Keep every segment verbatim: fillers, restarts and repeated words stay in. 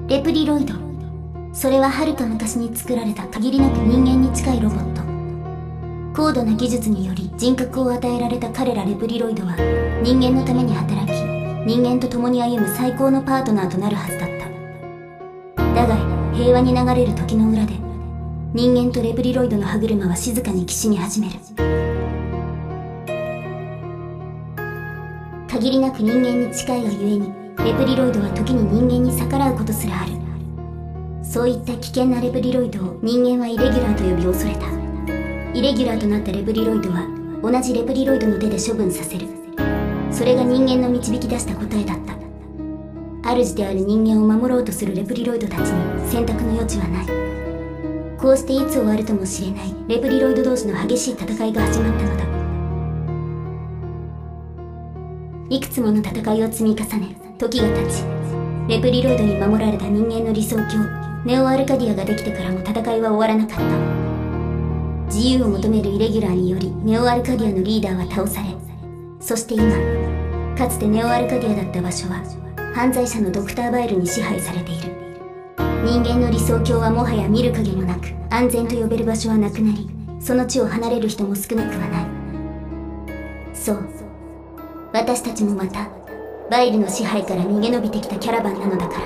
レプリロイド。それははるか昔に作られた限りなく人間に近いロボット。高度な技術により人格を与えられた彼らレプリロイドは人間のために働き、人間と共に歩む最高のパートナーとなるはずだった。だが平和に流れる時の裏で人間とレプリロイドの歯車は静かにきしみ始める。限りなく人間に近いがゆえにレプリロイドは時に人間に逆らうことすらある。そういった危険なレプリロイドを人間はイレギュラーと呼び恐れた。イレギュラーとなったレプリロイドは同じレプリロイドの手で処分させる。それが人間の導き出した答えだった。主である人間を守ろうとするレプリロイドたちに選択の余地はない。こうしていつ終わるともしれないレプリロイド同士の激しい戦いが始まったのだ。いくつもの戦いを積み重ね時が経ち、レプリロイドに守られた人間の理想郷ネオアルカディアができてからも戦いは終わらなかった。自由を求めるイレギュラーによりネオアルカディアのリーダーは倒され、そして今かつてネオアルカディアだった場所は犯罪者のドクターバイルに支配されている。人間の理想郷はもはや見る影もなく安全と呼べる場所はなくなり、その地を離れる人も少なくはない。そう、私たちもまたバイルの支配から逃げ延びてきたキャラバンなのだから。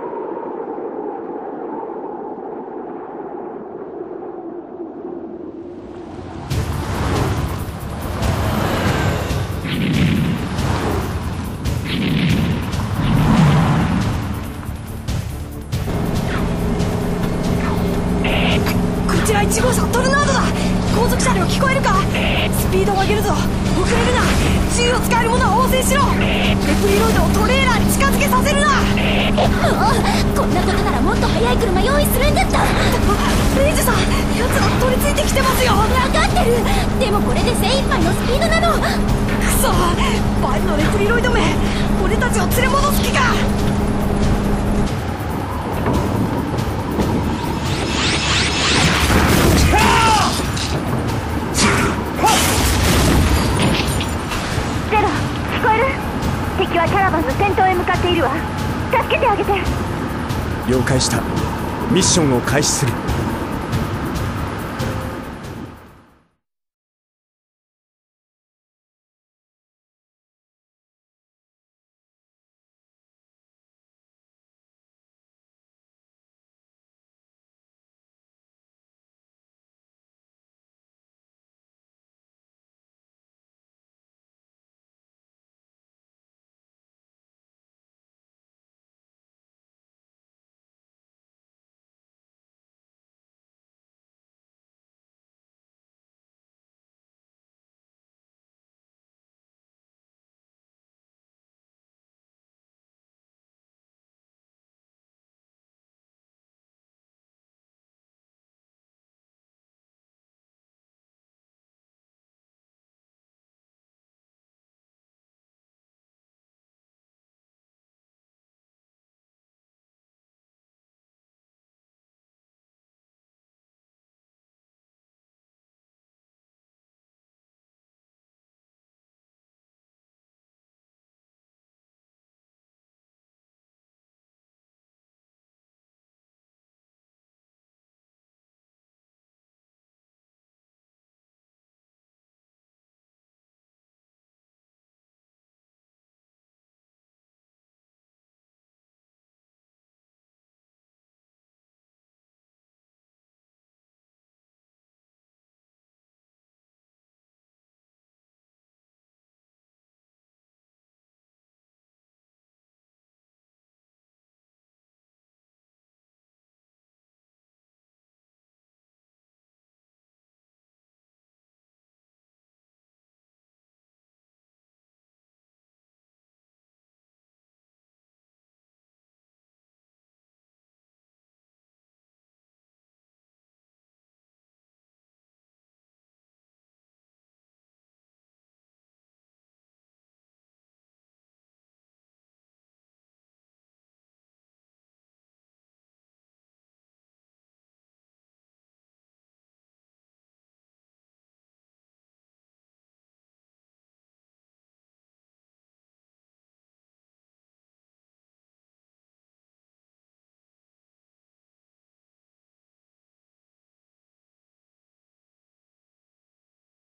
こちらいち号車トルナードだ。後続車両聞こえるか。スピードを上げるぞ。遅れるな。銃を使える者は応戦しろ。レプリロイドをトレーラーに近づけさせるな。 もうこんなことならもっと速い車用意するんだった。 レイジさん、奴ら取り付いてきてますよ。 分かってる。でもこれで精一杯のスピードなの。 くそ、バイルのレプリロイドめ、俺たちを連れ戻す気か。 敵はキャラバンの先頭へ向かっているわ。助けてあげて。 了解した。ミッションを開始する。